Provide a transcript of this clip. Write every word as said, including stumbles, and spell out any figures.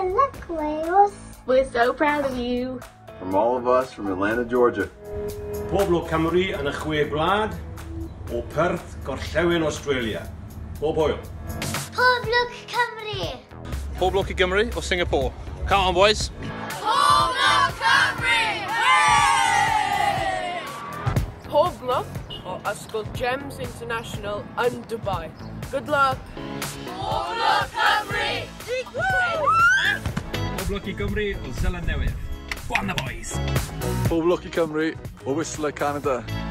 Good luck, Wales. We're so proud of you. From all of us from Atlanta, Georgia. Pobl Cymru yn y chwe gwlad, o Perth, Gorllewin, Australia. Pob hwyl. Pobl Cymru. Pobl Cymru o Singapore. Come on, boys. Pobl Cymru! Hey! Pobl o Ysgol Gems International yn Dubai. Good luck. Pobl Cymru! Pobl Cymru o Zeland Newydd. Go on the boys! Pobl Cymru o Whistler, Canada.